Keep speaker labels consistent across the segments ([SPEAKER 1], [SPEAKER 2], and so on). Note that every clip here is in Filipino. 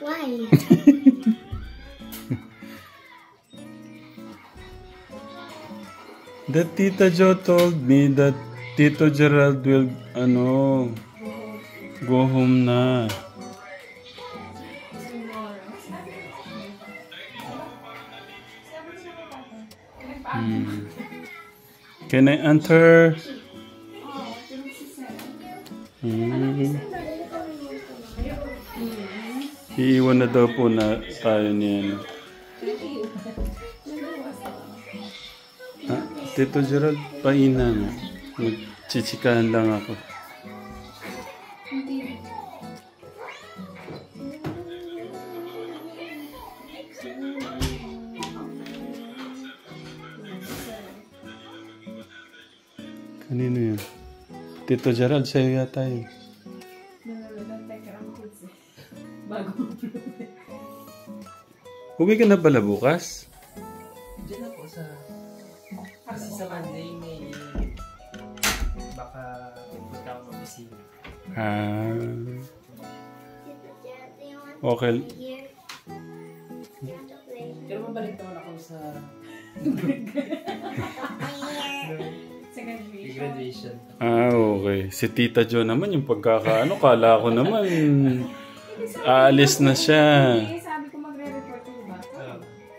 [SPEAKER 1] Why?
[SPEAKER 2] The Tita Jo told me that Tito Gerald will, go home na. Can I enter? Iiwan na daw po na tayo niya. Tito Gerald, paina na. Magchichikahan lang ako. Kanino yun? Tito Gerald, sa'yo yata yun. Uwi ka na pala bukas?
[SPEAKER 3] Diyan ako sa... Kasi sa Monday may... Baka punta ako ng opisina.
[SPEAKER 2] Okay.
[SPEAKER 3] Pero mabalik naman ako sa... graduation.
[SPEAKER 2] Okay. Si Tita Jo naman, yung pagkakaano, kala ko naman, aalis na siya.
[SPEAKER 4] Sabi ko magre-report yung bata.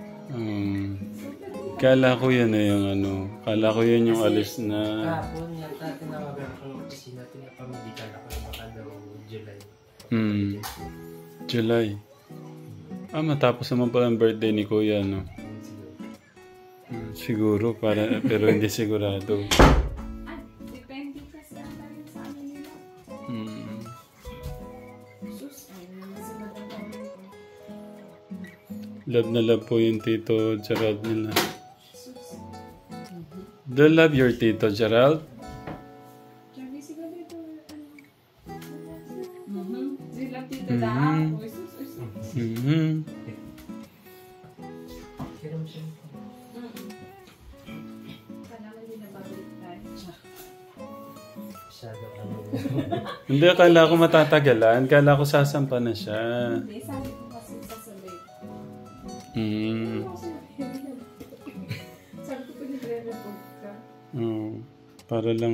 [SPEAKER 2] Kala ko yan yung kala ko yan yung alis na.
[SPEAKER 3] Kahapon, tinawagan ko ng opisina, pinapamedical ako na baka daw July.
[SPEAKER 2] July. Matapos naman pala ang birthday ni Kuya, no? Siguro, pero hindi sigurado.
[SPEAKER 4] Depende kasi ang rin sa amin nila. Sus, ay naman sa magandang ko.
[SPEAKER 2] Love na love po yung Tito Gerald nila. Do you love your Tito Gerald?
[SPEAKER 4] Sabi siguro dito, sila tita daan.
[SPEAKER 3] Pero siya.
[SPEAKER 4] Kailangan din na babalik tayo.
[SPEAKER 3] Masyado
[SPEAKER 2] Hindi, akala ko matatagalan. Akala ko sasampa na siya.
[SPEAKER 4] Hindi, sabi ko kasi sasabay. Sabi ko pinagre-report ka.
[SPEAKER 2] Para lang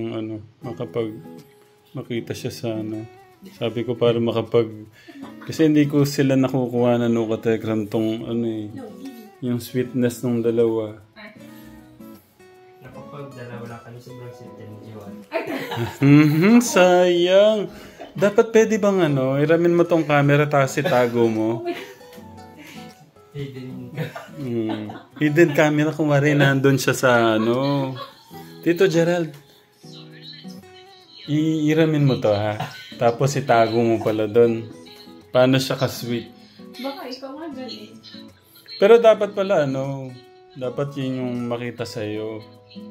[SPEAKER 2] makita siya sa Sabi ko para kasi hindi ko sila nakukuha na katekram tong yung sweetness ng dalawa.
[SPEAKER 3] Nakapag-dalawa lang kami sobrang sweet and Joan.
[SPEAKER 2] Sayang. Dapat pwede bang iramin mo tong camera tapos itago mo?
[SPEAKER 3] Hidden.
[SPEAKER 2] Hidden camera kung wari nandun siya sa Tito Gerald. Iramin mo to ha. Tapos itago mo pala doon. Paano siya ka-sweet?
[SPEAKER 4] Baka ikaw nga dyan eh.
[SPEAKER 2] Pero dapat pala dapat yun yung makita sa'yo.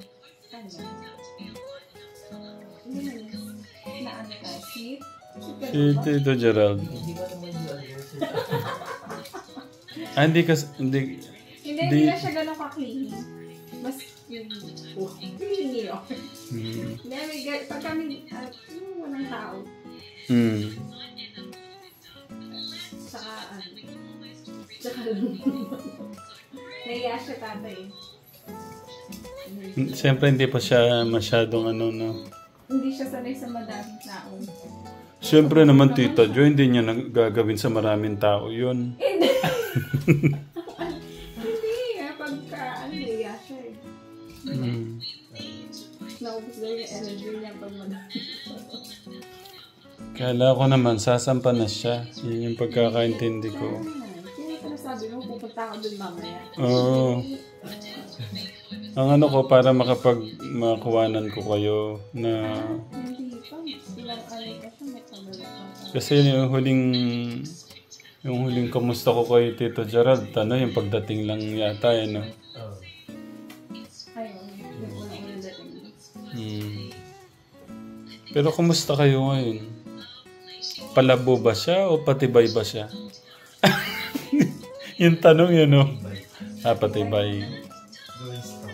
[SPEAKER 2] Si Tito Gerald.
[SPEAKER 3] Hindi ba naman
[SPEAKER 4] Hindi na siya ganun ka-clingy. Mas clingy yun. Pag kami, walang tao. Tsaka naiya siya tatay.
[SPEAKER 2] Siyempre hindi pa siya masyadong
[SPEAKER 4] Hindi siya sanay sa madaming tao.
[SPEAKER 2] Siyempre naman Tita Jo, hindi niya gagawin sa maraming tao yun.
[SPEAKER 4] Hindi. Pagka naiya siya eh. Naubos na yung energy niya pag madami.
[SPEAKER 2] Kala ko naman, sasampa na siya. Yun yung pagkakaintindi ko.
[SPEAKER 4] Sino sabi mo, pupunta ako dun mamaya?
[SPEAKER 2] Oo. Ang para makakuhanan ko kayo na...
[SPEAKER 4] Hindi pa. Ilang kasi may pagdala pa.
[SPEAKER 2] Kasi yung huling kamusta ko kay Tito Gerald, yung pagdating lang yata,
[SPEAKER 4] Ayun, yung unang dating.
[SPEAKER 2] Pero kumusta kayo ngayon? Palabo ba siya o patibay ba siya? Yung tanong yun, patibay.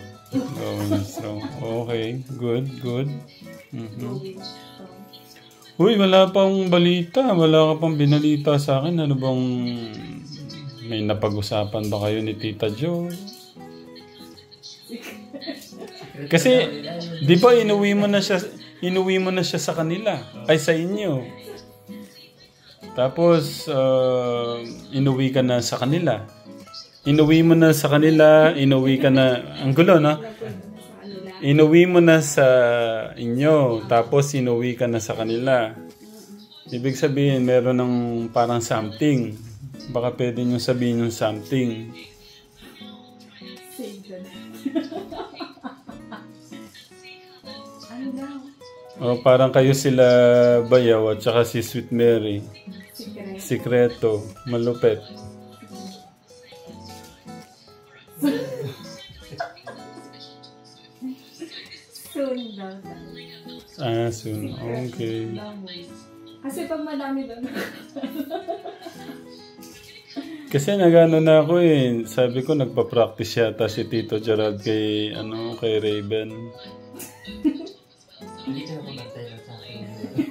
[SPEAKER 2] Going strong. Okay, good. Uy, wala pang balita. Wala ka pang binalita sa akin. Ano bang... May napag-usapan ba kayo ni Tita Jo? Kasi, di ba inuwi mo na siya sa kanila. Ay, sa inyo. Tapos, inuwi ka na sa kanila. Inuwi mo na sa kanila, inuwi ka na... Ang gulo, no? Inuwi mo na sa inyo, tapos inuwi ka na sa kanila. Ibig sabihin, meron ng parang something. Baka pwede nyo sabihin yung something.
[SPEAKER 4] Ano daw?
[SPEAKER 2] O, parang kayo sila Bayaw at saka si Sweet Mary. Sikreto. Malupet.
[SPEAKER 4] Soon daw.
[SPEAKER 2] Ah, soon. Okay.
[SPEAKER 4] Kasi pag madami doon.
[SPEAKER 2] Kasi nagano na ako eh. Sabi ko nagpa-practice yata si Tito Gerald kay Raven.
[SPEAKER 3] Hindi ka na kumantay lang sa akin.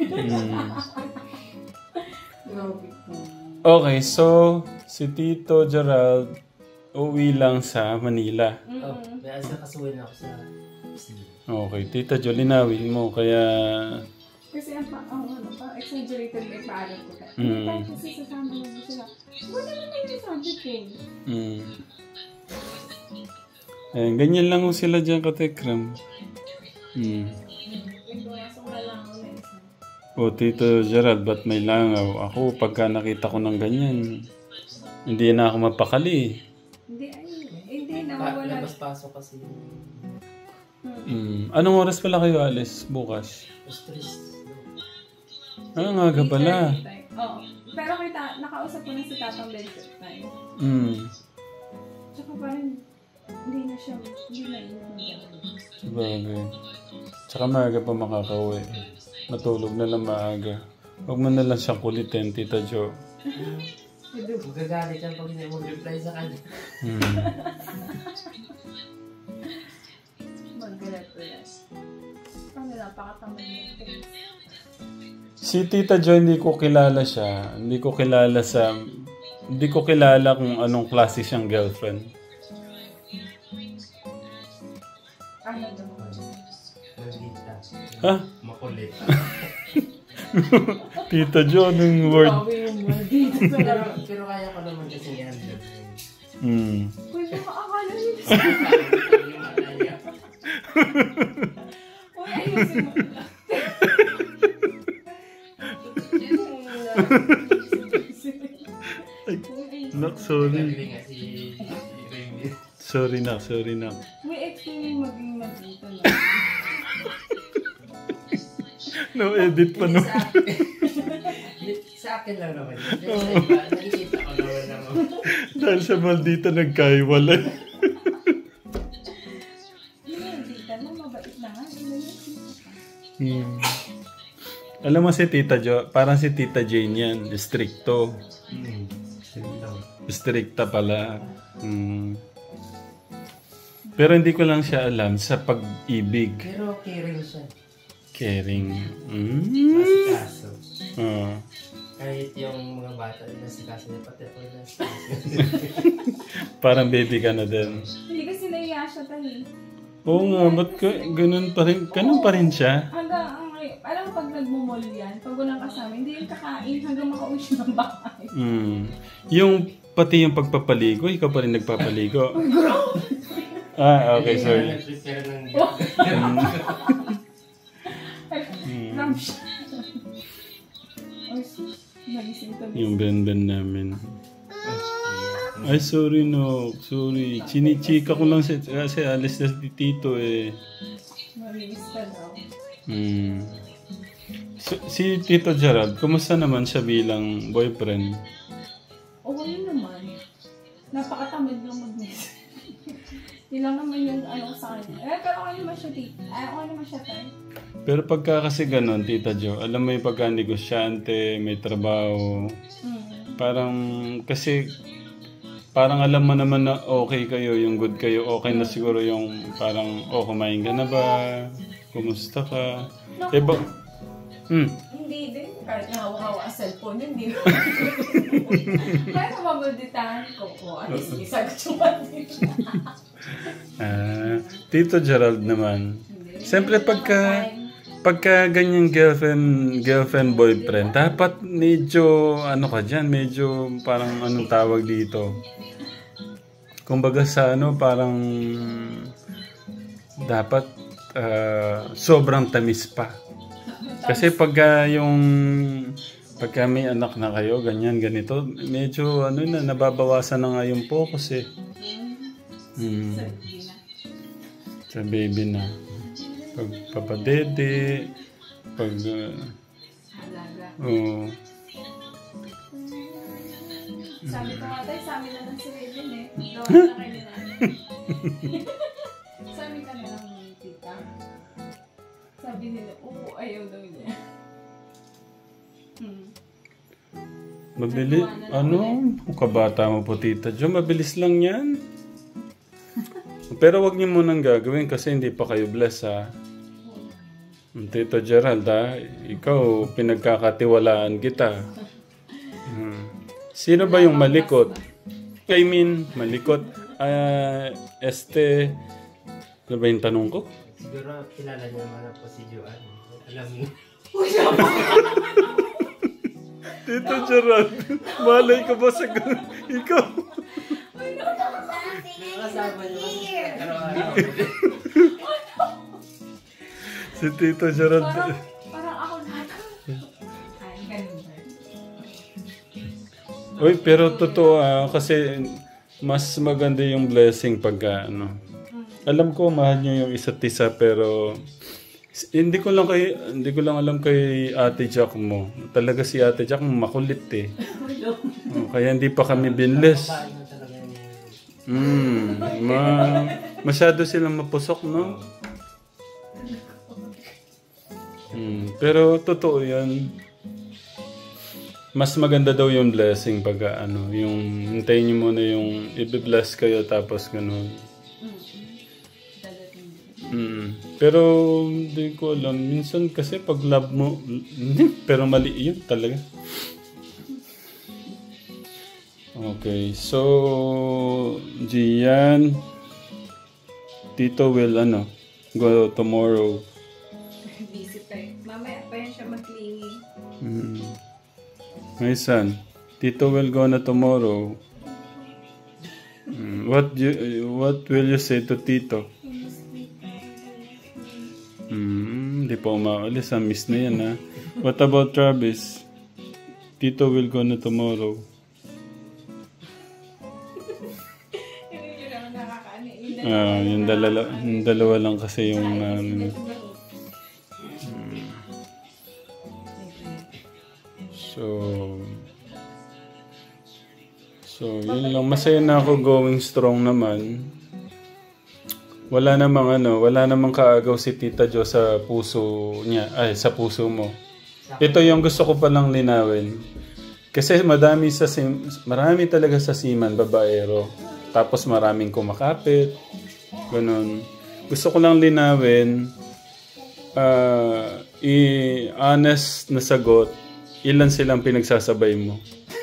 [SPEAKER 2] Okay, so si Tito Gerald uwi lang sa Manila.
[SPEAKER 3] Oh, may asa kasuhin ako sa Disney.
[SPEAKER 2] Okay, Tita Jo, linawin mo. Kaya...
[SPEAKER 4] Kasi exaggerated may paalam ko. Kahit kasi sasama mo sila. Wala naman yung sabi ko.
[SPEAKER 2] Eh, ganyan lang ho sila dyan, Katekram. O, Tito Gerald, ba't may langaw? Ako, pagka nakita ko ng ganyan, hindi na ako mapakali.
[SPEAKER 4] Hindi nawawala.
[SPEAKER 3] Labas-pasok kasi.
[SPEAKER 2] Anong oras pala kayo alis bukas?
[SPEAKER 3] Stress.
[SPEAKER 2] Ah, nga aga pala.
[SPEAKER 4] Oo. Pero nakausap ko na si Tatang Benson na yun. Tsaka parang hindi na inuundan.
[SPEAKER 2] Sabagay. Tsaka maaga pa makakauwi. Matulog na lang maaga. Huwag mo na lang siyang kulitin, Tita Jo.
[SPEAKER 3] Magagalit yan pag hindi mo reply sa kanya.
[SPEAKER 4] Magalat ko yan. Paano napakatamad mo?
[SPEAKER 2] Si Tita Jo, hindi ko kilala siya. Hindi ko kilala kung anong klase siyang girlfriend.
[SPEAKER 4] Ano daw?
[SPEAKER 3] Magita.
[SPEAKER 2] Ha?
[SPEAKER 3] Makulit.
[SPEAKER 2] Tita Jo, anong word?
[SPEAKER 3] Pero kaya ko naman kasi i-handle.
[SPEAKER 4] Uy, baka akala niyo. Uy, ayusin mo.
[SPEAKER 2] Nak, sorry. Sorry nak.
[SPEAKER 4] May explain maging magdito na.
[SPEAKER 2] No edit pa no.
[SPEAKER 3] Sa akin lang naman. Sa iba, nakikita ko naman.
[SPEAKER 2] Dahil sa maldita nagkaiwalay.
[SPEAKER 4] Maldita na, mabait na nga.
[SPEAKER 2] Alam mo si Tita Jo, parang si Tita Jane yan. Stricto. Stricta pala. Pero hindi ko lang siya alam sa pag-ibig.
[SPEAKER 3] Pero caring siya.
[SPEAKER 2] Caring.
[SPEAKER 3] Masikaso. Kahit yung mga bata nasikaso niya, pati ako nasikaso.
[SPEAKER 2] Parang baby ka na din.
[SPEAKER 4] Hindi kasi naiya siya tayo.
[SPEAKER 2] Oo nga, ba't ganun pa rin? Ganun pa rin siya?
[SPEAKER 4] Alam mo pag nagmumol yan, pag walang kasama, hindi yung kakain hanggang makauwi siya ng bahay.
[SPEAKER 2] Yung pati yung pagpapaligo, ikaw pa rin nagpapaligo. Ah, okay, sorry. Yung ben-ben namin. Ay, sorry no. Sorry. Chinichika ko lang kasi alis na si Tito eh.
[SPEAKER 4] Malinis ka daw.
[SPEAKER 2] Si Tito Gerald, kumusta naman siya bilang boyfriend?
[SPEAKER 4] Okay naman. Napakatamad lang mag-miss. Yun lang naman yung sa kanya. Pero okay naman siya, okay naman siya tayo.
[SPEAKER 2] Pero pagka kasi ganun, Tita Jo, alam mo yung pagka negosyante, may trabaho, parang, kasi, parang alam mo naman na okay kayo, yung good kayo, okay na siguro yung parang, kumain ka na ba? Kumusta ka?
[SPEAKER 4] No.
[SPEAKER 2] Eh ba?
[SPEAKER 4] Hindi din. kahit nahawa-hawa ang cellphone, hindi. Kaya namamalditahan ko. At least isagot yung bandita.
[SPEAKER 2] Tito Gerald naman. Siyempre pagka ganyang girlfriend, boyfriend, dapat medyo, ano ka dyan, medyo parang anong tawag dito. Kumbaga sa parang dapat sobrang tamis pa. Kasi pagka may anak na kayo, ganito, medyo nababawasan na nga yung focus eh. Sa baby na. Pag papadede, pag...
[SPEAKER 4] Sabi ko nga tayo, sabi na lang si Raven eh. Gawin na kayo nila. Sabi ka na lang ni tita. Sabi nila, oo, ayaw daw niya.
[SPEAKER 2] Mabili, kabata mo po tita Jo, mabilis lang yan. Pero wag niyo munang gagawin kasi hindi pa kayo bless ha. Tito Gerald ha, ikaw pinagkakatiwalaan kita. Sino ba yung malikot? I mean, malikot. Ano ba yung tanong ko?
[SPEAKER 3] Siguro kilala niyo naman po si Joanne. Alam niyo.
[SPEAKER 2] Tito Gerald, malay ka ba sa ikaw?
[SPEAKER 3] Nakasama niyo kasi araw-araw.
[SPEAKER 2] Si Tito Gerald.
[SPEAKER 4] Parang ako lahat. Ay, ganun ba?
[SPEAKER 2] Uy, pero totoo kasi mas maganda yung blessing pagka Alam ko mahal niyo yung isa't isa pero hindi ko lang alam kay Ate Jack mo. Talaga si Ate Jack makulit eh. Kaya hindi pa kami binless. Masyado silang mapusok, no? Pero totoo yan. Mas maganda daw yung blessing pag yung hintayin niyo muna yung i-bless kayo tapos ganun. Pero hindi ko alam. Minsan kasi pag love mo, pero mali yun talaga. Okay, so Gian, Tito will go tomorrow.
[SPEAKER 4] Busy pa eh. Mamaya pa yan siya mag-clingy.
[SPEAKER 2] My son, Tito will go na tomorrow. What will you say to Tito? Hindi pa umaalis. Miss na yan ha. What about Travis? Tito will go na tomorrow. Yung dalawa lang kasi yung So yun lang, masaya na ako going strong naman. Wala namang kaagaw si Tita Jo sa puso niya, sa puso mo. Ito yung gusto ko palang linawin. Kasi marami talaga sa Seaman, babaero. Tapos maraming kumakapit. Ganun. Gusto ko lang linawin, honest na sagot, ilan silang pinagsasabay mo?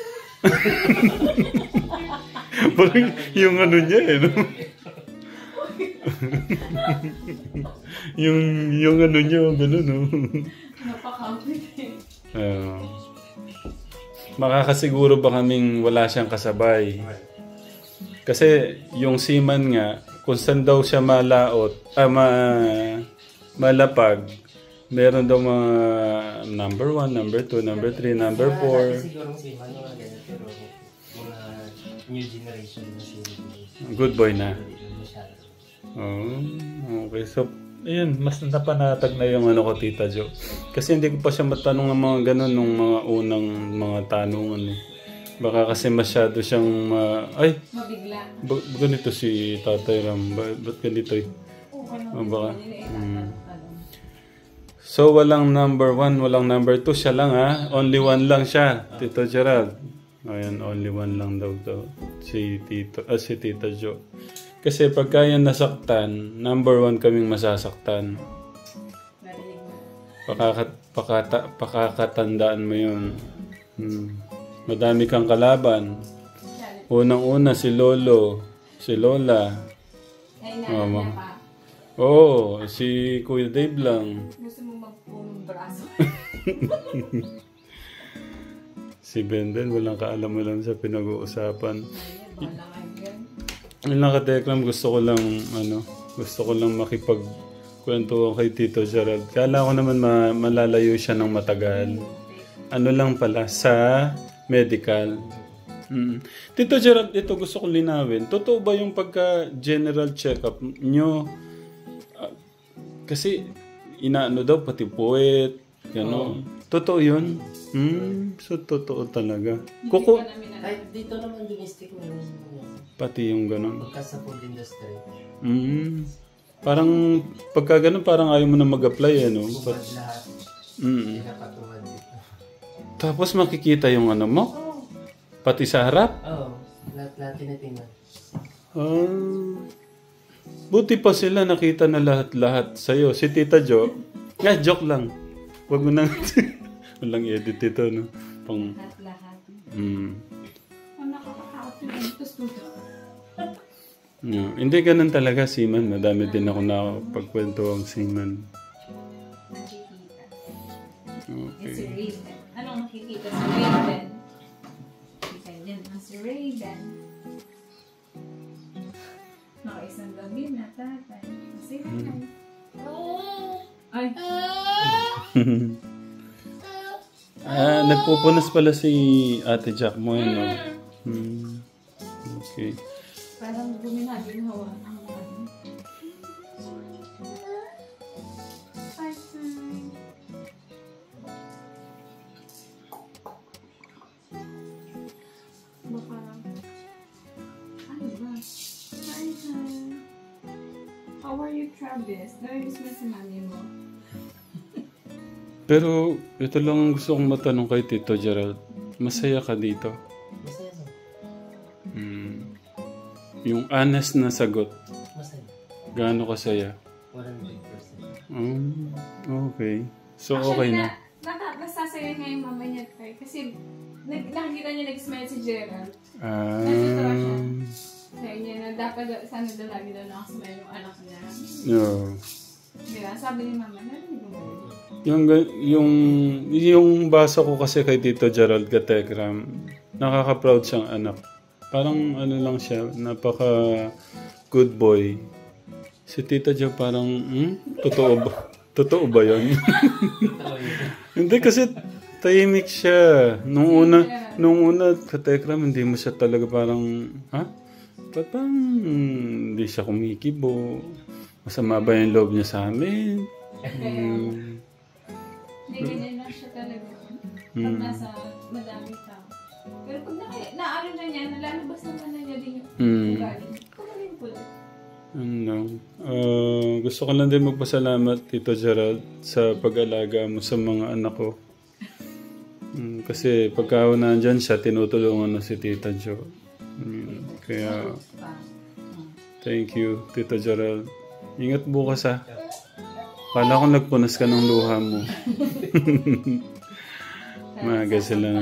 [SPEAKER 2] Parang yung niya eh, no? yung niya, gano'n, no?
[SPEAKER 4] Napakapit eh.
[SPEAKER 2] Makakasiguro ba kaming wala siyang kasabay? Kasi yung Seaman nga, kung saan daw siya malapag, meron daw mga number 1, number 2, number 3, number 4.
[SPEAKER 3] Sigurong Seaman mga ganyan, pero mga new generation na Seaman.
[SPEAKER 2] Good boy na. Okay. So, ayun, mas napanatag na yung ko, Tita Jo. Kasi hindi ko pa siya matanong ng mga ganun nung mga unang mga tanungan eh. Baka kasi masyado siyang
[SPEAKER 4] mabigla.
[SPEAKER 2] Ganito si Tatay Ram. Ba't ganito eh? Baka. So, walang number 1, walang number 2. Siya lang ha. Only 1 lang siya. Tito Gerald. Ayan, only 1 lang daw. Si Tita Jo. Kasi pagka yan nasaktan, number 1 kaming masasaktan. Pakakatandaan mo yun. Madami kang kalaban. Unang-una si Lolo, si Lola.
[SPEAKER 4] Ay, nanay pa.
[SPEAKER 2] Oo, si Kuya Dave lang.
[SPEAKER 4] Gusto mo magpunong braso.
[SPEAKER 2] Si Bendel, walang kaalam-alam sa pinag-uusapan.
[SPEAKER 4] Ay, wala kayo.
[SPEAKER 2] Yun lang katekram, gusto ko lang makipagkwentuhan kay Tito Gerald. Kala ko naman malalayo siya ng matagal. Ano lang pala, sa medical. Tito Gerald, ito gusto kong linawin. Totoo ba yung pagka-general check-up nyo? Kasi inaano daw, pati puwet, gano'n. Totoo yun? So, totoo talaga.
[SPEAKER 3] Kahit dito naman domestic meron
[SPEAKER 2] Pati yung gano'n.
[SPEAKER 3] pagka sa food industry.
[SPEAKER 2] Parang, pagka gano'n, parang ayaw mo na mag-apply, ano?
[SPEAKER 3] Bubad lahat. Pinapatuwad dito.
[SPEAKER 2] Tapos makikita yung ano mo? Pati sa harap?
[SPEAKER 3] Oo. Lahat tinitingnan.
[SPEAKER 2] Buti pa sila nakita na lahat-lahat sa'yo. Si Tita Jo, joke lang. Huwag mo nang... Walang edit ito, no?
[SPEAKER 4] Lahat.
[SPEAKER 2] Mm.
[SPEAKER 4] Ang nakakakaot yung dito studio.
[SPEAKER 2] Hindi ganun talaga, Seaman. Madami din ako nakapagkwento ang Seaman.
[SPEAKER 4] Nakikita.
[SPEAKER 2] Okay.
[SPEAKER 4] Si Raven. Anong nakikita si Raven? Kita yan ang si Raven. Nakaisang gabi na tatay. Kasi ay.
[SPEAKER 2] Nagpupunas pala si Ate Jack mo, no? Okay.
[SPEAKER 4] Parang guminagi ng hawa ang ano. Baka... Ano ba? Hi. How are you, Travis? Narinig mo si mami mo?
[SPEAKER 2] Pero ito lang ang gusto kong matanong kay Tito Gerald. Masaya ka dito?
[SPEAKER 3] Masaya na.
[SPEAKER 2] Yung honest na sagot.
[SPEAKER 3] Masaya.
[SPEAKER 2] Gaano kasaya?
[SPEAKER 3] 100%.
[SPEAKER 2] Okay. So, okay na.
[SPEAKER 4] Nasasaya nga yung mama niya, tay. Kasi nakikita niya nag-smile si Gerald.
[SPEAKER 2] Ah.
[SPEAKER 4] Sabi niya na dapat sana daw lagi daw nakasmile yung anak niya.
[SPEAKER 2] No.
[SPEAKER 4] Diba? Sabi ni mama, narinig mo ba?
[SPEAKER 2] Yung basa ko kasi kay Tito Gerald Katekram, nakaka-proud siyang anak. Parang ano lang siya, napaka good boy. Si Tita Jo parang, totoo ba? Totoo ba yun? Hindi kasi tahimik siya. Nung una, Katekram, hindi mo siya talaga parang, ba't bang hindi siya kumikibo? Masama ba yung loob niya sa amin?
[SPEAKER 4] Hindi, ganyan lang siya talaga. Pag nasa madami tao. Pero pag naano na niya, nalalabas naman na niya din yung ugali. Kumain po lang.
[SPEAKER 2] Gusto ko lang din magpasalamat, Tito Gerald, sa pag-alaga mo sa mga anak ko. Kasi pagka nandyan siya, tinutulungan na si Tita Jo. Kaya, thank you, Tito Gerald. Ingat bukas, ha. Kala ko nagpunas ka ng luha mo. Maaga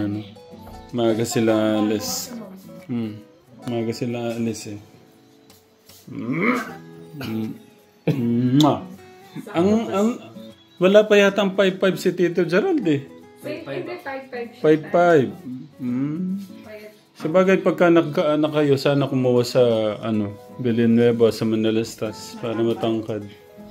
[SPEAKER 2] sila alis. Maaga sila alis eh. Wala pa yata ang 5-5 si Tito Gerald eh.
[SPEAKER 4] 5-5.
[SPEAKER 2] 5-5. Sabagay pagka nagkaanak kayo, sana kumuha sa Villanueva sa Manalastas para matangkad.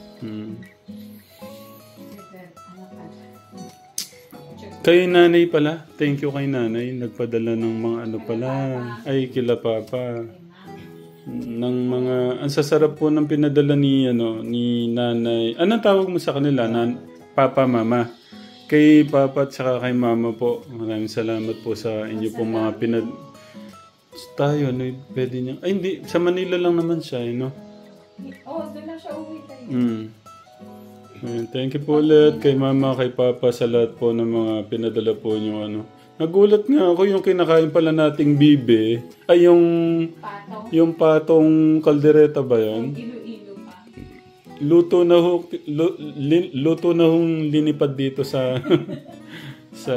[SPEAKER 2] Kay nanay pala, thank you kay nanay. Nagpadala ng mga ay kila papa. Ng mga, ang sasarap po ng pinadala ni nanay. Anong tawag mo sa kanila? Papa, mama. Kay papa at saka kay mama po. Maraming salamat po sa inyo pong mga tayo, pwede niya. Ay, hindi. Sa Manila lang naman siya, no?
[SPEAKER 4] Doon lang siya uwi tayo.
[SPEAKER 2] Thank you po ulit kay mama, kay papa, sa lahat po ng mga pinadala po niyo, Nagulat nga ako yung kinakain pala nating bibe. Ay, yung patong kaldereta ba yan?
[SPEAKER 4] Ilo-ilo pa.
[SPEAKER 2] luto na ho, luto na hong linipad dito sa sa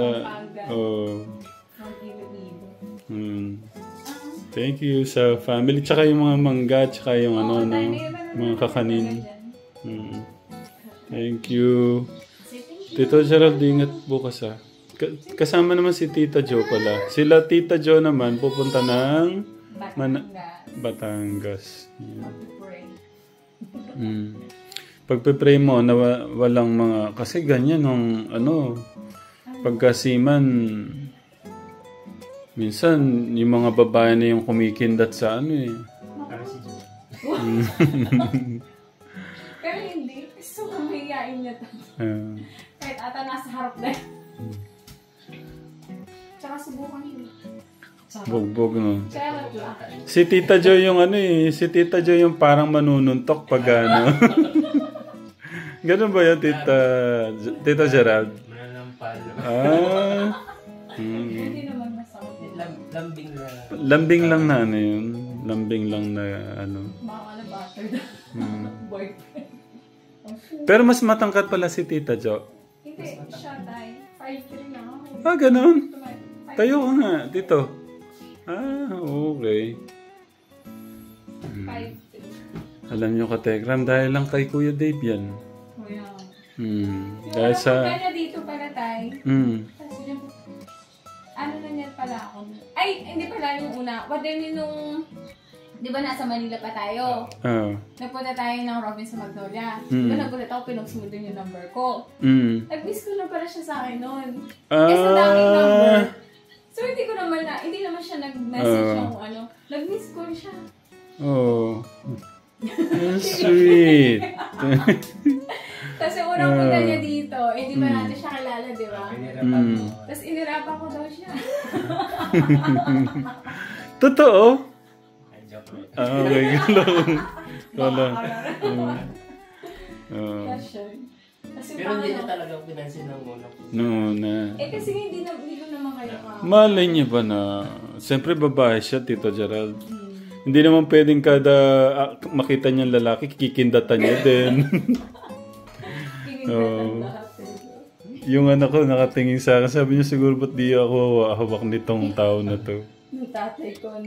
[SPEAKER 2] Thank you sa family tsaka yung mga mangga tsaka yung mga kakanin. Thank you. Tito Gerald, ingat bukas kasama naman si Tita Jo pala. Sila Tita Jo naman pupunta ng Batangas. Pagpe-pray mo na walang mga kasi ganyan nung pagkasiman minsan yung mga babae na yung kumikindat sa
[SPEAKER 4] Pero hindi. So, kamayain niya to. Kahit ata nasa harap na. Tsaka subukan yun.
[SPEAKER 2] Bugbog no.
[SPEAKER 4] Charot lang.
[SPEAKER 2] Si Tita Jo yung si Tita Jo yung parang manununtok pag Ganun ba yan, Tita Gerald?
[SPEAKER 3] Mananampal.
[SPEAKER 4] Hindi naman masakit.
[SPEAKER 2] Lambing lang na yun. Lambing lang na
[SPEAKER 4] Mga butter boyfriend.
[SPEAKER 2] Pero mas matangkat pala si Tita Jo.
[SPEAKER 4] Hindi, siya tayo. 5'3" lang ako.
[SPEAKER 2] Ganun. Tayo ka nga, dito. Okay.
[SPEAKER 4] 5'3".
[SPEAKER 2] Alam nyo ka, Tegram, dahil lang kay Kuya Dave yan. Dahil sa...
[SPEAKER 4] Kaya dito pala tayo. Tapos yun, na niyan pala ako. Ay, hindi pala yung una. What then nung... Di ba nasa Manila pa tayo? Nagpunta tayo ng Robin sa Magnolia. Di ba nagulat ako, pinuks mo dun yung number ko. Nag-miss ko na pala siya sa akin noon. Sa daming number. So hindi naman siya nag-message yung nag-miss ko siya.
[SPEAKER 2] Sweet.
[SPEAKER 4] Tapos yung unang punta niya dito, hindi ba natin siya kilala, di ba? Tapos inirapan ko daw siya.
[SPEAKER 2] Totoo? Okay, wala.
[SPEAKER 3] Pero hindi na talaga pinansin ng
[SPEAKER 2] una.
[SPEAKER 4] Kasi hindi ko naman kayo
[SPEAKER 2] malay niya ba na, siyempre babae siya, Tito Gerald. Hindi naman pwedeng kada makita niyang lalaki, kikindatan niya din. Yung anak ko nakatingin sa akin, sabi niya siguro ba't di ako hawak nitong tao na to.
[SPEAKER 4] Yung tatay ko,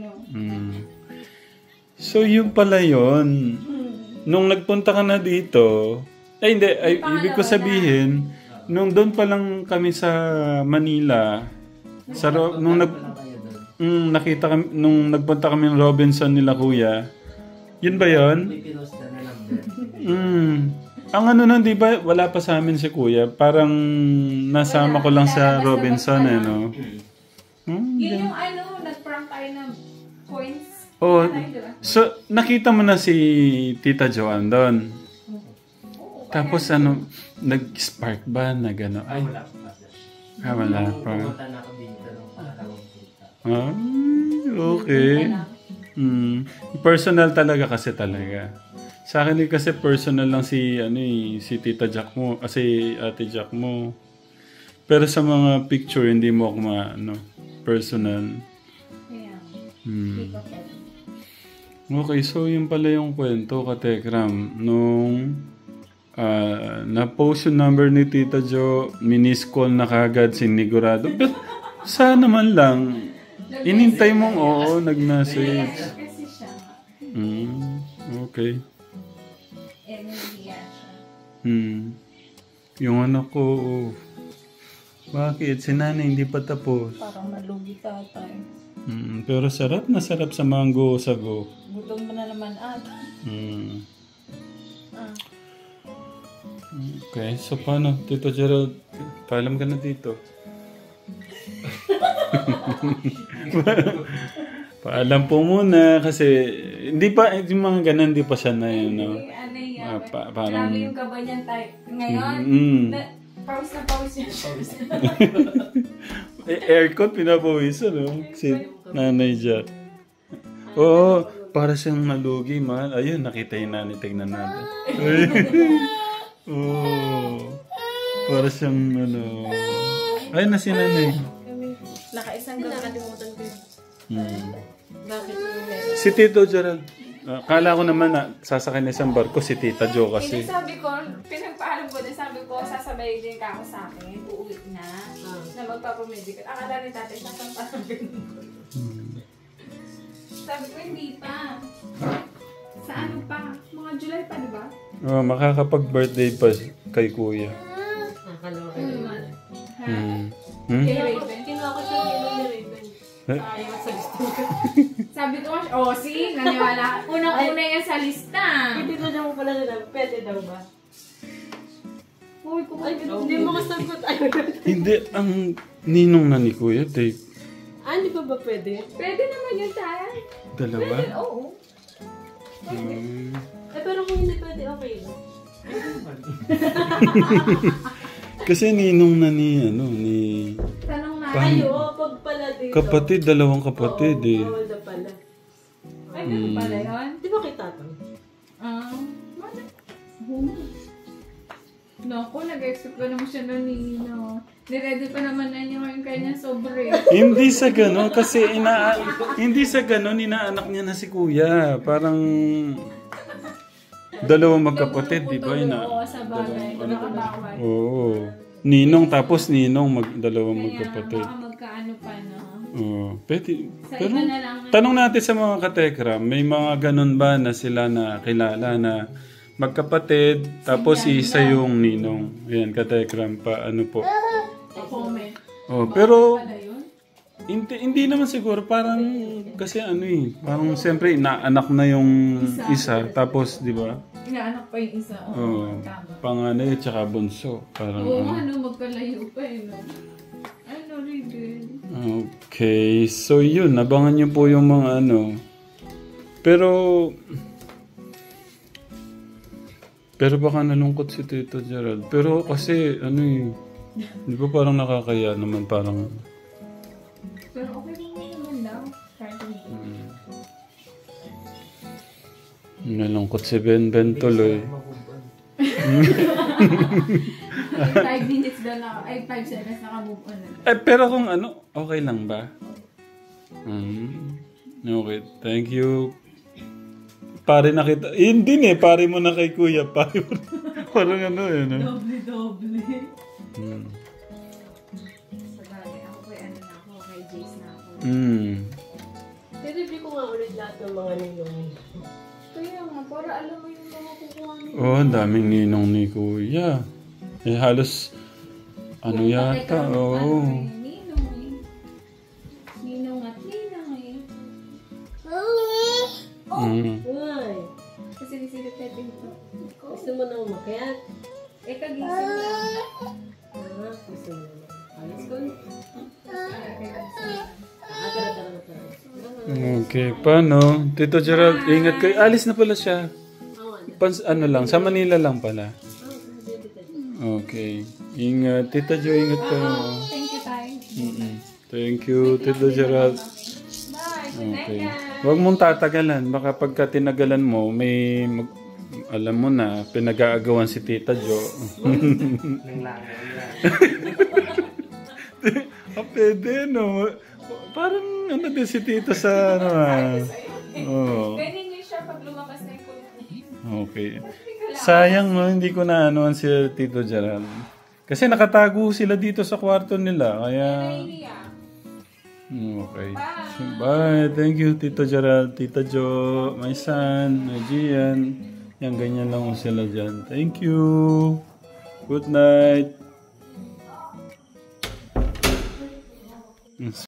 [SPEAKER 2] So yun pala yun. Nung nagpunta ka na dito, ibig ko sabihin, nung doon pa lang kami sa Manila, nakita kami, nung nagpunta kami ng Robinson nila Kuya, yun ba yun? Ang di ba, wala pa sa amin si Kuya, parang nasama ko lang sa Robinson no?
[SPEAKER 4] Yun yung nag-prank tayo ng coins.
[SPEAKER 2] So nakita mo na si Tita Joanne doon. Tapos nag-spark ba na gano'n? Wala pa. Okay. Personal talaga kasi talaga. Sa akin kasi personal lang si Tita Jack mo, si Ate Jack mo. Pero sa mga picture hindi mo ako personal. Okay, so yun pala yung kwento, Katekram. Nung na-post yung number ni Tita Jo, minis call na kagad, sinigurado. But sana man lang, inintay mong nag-message. Okay. Yung anak ko, bakit? Si nanay hindi pa tapos.
[SPEAKER 4] Parang malugi tatay.
[SPEAKER 2] Pero sarap na sarap sa mango sago.
[SPEAKER 4] Gutom mo na naman ata.
[SPEAKER 2] Okay, so paano? Tito Gerald, paalam ka na dito. Paalam po muna kasi hindi pa, yung mga ganun, hindi pa siya na yun.
[SPEAKER 4] Grabe yung kaba niyan tayo. Ngayon, pause na pause yan.
[SPEAKER 2] Aircon, pinapawisan, si Nanay Jack. Oo, para siyang nalugi, mahal. Ayun, nakita yung nanay, tignan natin. Para siyang, ayun na si nanay.
[SPEAKER 4] Nakaisang nakalimutan ko yun. Bakit?
[SPEAKER 2] Si Tito Gerald, Akala ko naman na sasakay na isang barko si Tita Jo kasi.
[SPEAKER 4] Hindi, sabi ko, pinagpaalam ko din, sabi ko, sasabay din ka ako sa akin, uuwi na, na magpapamedical. Akala ni tatay, sasang parang ganun ko. Sabi ko, hindi pa. Sa ano pa? Mga July pa, di ba?
[SPEAKER 2] Makakapag-birthday pa kay Kuya.
[SPEAKER 3] Nakalawin naman.
[SPEAKER 4] Ha?
[SPEAKER 2] Hmm?
[SPEAKER 4] Kay Raven.
[SPEAKER 3] Kinuha ko siya ni Raven. Ayaw sa listo ka.
[SPEAKER 4] Sabi ko, oh, see, naniwala. Unang-una yan sa lista.
[SPEAKER 3] Hindi ko dyan mo pala sila. Pwede daw ba?
[SPEAKER 4] Uy,
[SPEAKER 3] Hindi mo kasagot.
[SPEAKER 2] Hindi, ang ninong na ni Kuya, Dave.
[SPEAKER 3] Hindi pa ba pwede?
[SPEAKER 4] Pwede naman yun tayo.
[SPEAKER 2] Dalawa?
[SPEAKER 4] Pwede, oo.
[SPEAKER 3] Pero kung hindi pwede, okay lang.
[SPEAKER 2] Kasi ninong na ni,
[SPEAKER 4] Tanong na.
[SPEAKER 3] Pag pala dito.
[SPEAKER 2] kapatid, dalawang kapatid eh.
[SPEAKER 3] Bawal na pala.
[SPEAKER 4] Ay, ganun pala yun.
[SPEAKER 3] Di ba kita to?
[SPEAKER 4] Naku, nag-expect pa naman siya na Nino. Niready pa naman na niya yung kanya sobre.
[SPEAKER 2] Hindi sa ganon, kasi hindi sa ganon, inaanak niya na si Kuya. Parang dalawang magkapatid, di ba?
[SPEAKER 4] Oo, sa bagay. Nakabawal.
[SPEAKER 2] Oo. Ninong, tapos ninong, dalawang magkapatid.
[SPEAKER 4] Baka magkaano pa, no?
[SPEAKER 2] Oo. Pwede.
[SPEAKER 4] Sa
[SPEAKER 2] Pero,
[SPEAKER 4] iba na lang.
[SPEAKER 2] tanong natin sa mga katekram, may mga ganon ba na sila na kilala na magkapatid, tapos isa yung ninong. Ayan, katekram pa, ano po.
[SPEAKER 4] Comment.
[SPEAKER 2] Oh, pero
[SPEAKER 4] Pala yun?
[SPEAKER 2] hindi naman siguro, parang kasi parang siyempre inaanak na yung isa, tapos di ba?
[SPEAKER 4] Inaanak pa yung isa.
[SPEAKER 2] Oh,
[SPEAKER 4] Tama.
[SPEAKER 2] panganay at saka bunso, parang
[SPEAKER 4] Oo, magkalayo pa eh. No? Ano, Raven?
[SPEAKER 2] Okay, so yun, abangan niyo po yung mga pero baka nalungkot si Tito Gerald. Pero kasi di ba parang nakakaya naman, parang
[SPEAKER 4] Pero okay lang naman daw. Kahit hindi.
[SPEAKER 2] nalungkot si Ben tuloy.
[SPEAKER 4] 5 minutes daw na, 5 seconds naka-move on na.
[SPEAKER 2] Pero kung okay lang ba? Okay, thank you. Pare na kita. Hindi pare mo na kay Kuya. Pare mo parang
[SPEAKER 4] Doble. Sa bagay, ako po na ako, kay Jace na ako.
[SPEAKER 3] Review ko nga ulit lahat ng mga ninong.
[SPEAKER 4] Kaya nga, para alam mo yung mga kukuha mo.
[SPEAKER 2] Ang daming ninong ni Kuya. Halos, yata, oo.
[SPEAKER 4] Ninong at ninang eh.
[SPEAKER 3] Uy!
[SPEAKER 4] Kasi nisilit natin ito.
[SPEAKER 3] Gusto mo na umakyat?
[SPEAKER 4] Kagising lang.
[SPEAKER 3] Gusto mo na. Ayos ko.
[SPEAKER 2] Okay, paano? Tito Gerald, ingat kayo. Alis na pala siya. Sa Manila lang pala. Okay. Ingat. Tita Jo, ingat kayo.
[SPEAKER 4] Thank you, Tay.
[SPEAKER 2] Thank you, Tito Gerald.
[SPEAKER 4] Bye.
[SPEAKER 2] Okay. Huwag mong tatagalan. Baka pagka tinagalan mo, alam mo na, pinag-aagawan si Tita Jo. Pwede, no? Parang din si Tita sa
[SPEAKER 4] Ganyan niyo siya pag lumabas na yung kulit niya.
[SPEAKER 2] Okay. Sayang, no? Hindi ko na si Tito Gerald. Kasi nakatago sila dito sa kwarto nila. Kaya... Okay. Bye. Thank you, Tito Gerald, Tita Jo, my son, my Gian. Yan, ganyan lang sila dyan. Thank you. Good night.